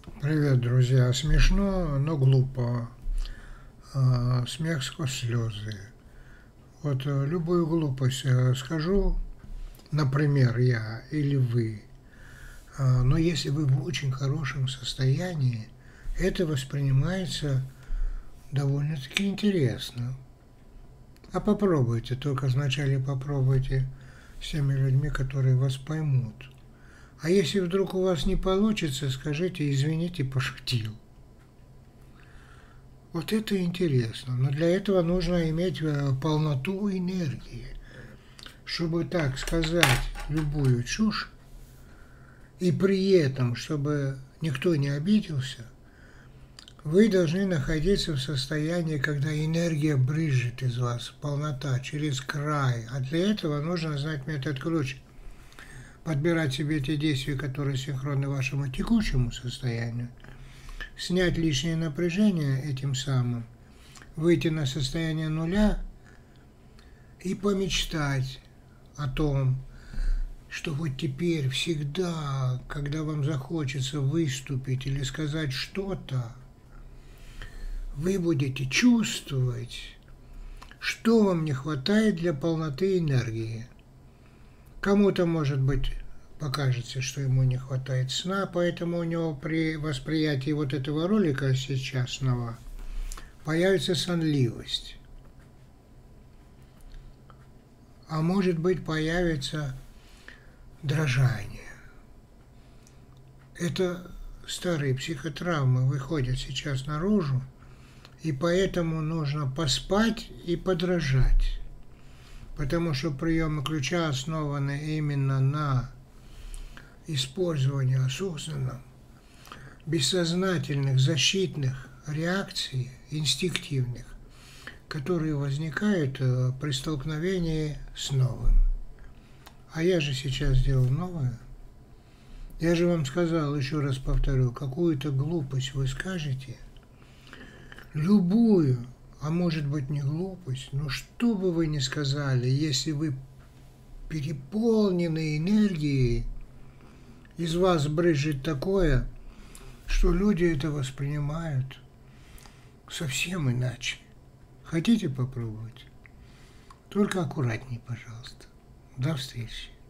Привет, друзья. Смешно, но глупо. Смех сквозь слезы. Вот любую глупость скажу, например, я или вы. Но если вы в очень хорошем состоянии, это воспринимается довольно-таки интересно. А попробуйте, только вначале попробуйте с теми людьми, которые вас поймут. А если вдруг у вас не получится, скажите: извините, пошутил. Вот это интересно. Но для этого нужно иметь полноту энергии, чтобы так сказать любую чушь, и при этом, чтобы никто не обиделся, вы должны находиться в состоянии, когда энергия брызжет из вас, полнота, через край. А для этого нужно знать метод ключ. Подбирать себе те действия, которые синхронны вашему текущему состоянию, снять лишнее напряжение этим самым, выйти на состояние нуля и помечтать о том, что вот теперь всегда, когда вам захочется выступить или сказать что-то, вы будете чувствовать, что вам не хватает для полноты энергии. Кому-то, может быть, покажется, что ему не хватает сна, поэтому у него при восприятии вот этого ролика сейчасного появится сонливость. А может быть, появится дрожание. Это старые психотравмы выходят сейчас наружу, и поэтому нужно поспать и подражать. Потому что приемы ключа основаны именно на использовании осознанном бессознательных защитных реакций, инстинктивных, которые возникают при столкновении с новым. А я же сейчас сделал новое. Я же вам сказал, еще раз повторю, какую-то глупость вы скажете, любую, а может быть не глупость, но что бы вы ни сказали, если вы переполнены энергией, из вас брызжет такое, что люди это воспринимают совсем иначе. Хотите попробовать? Только аккуратней, пожалуйста. До встречи.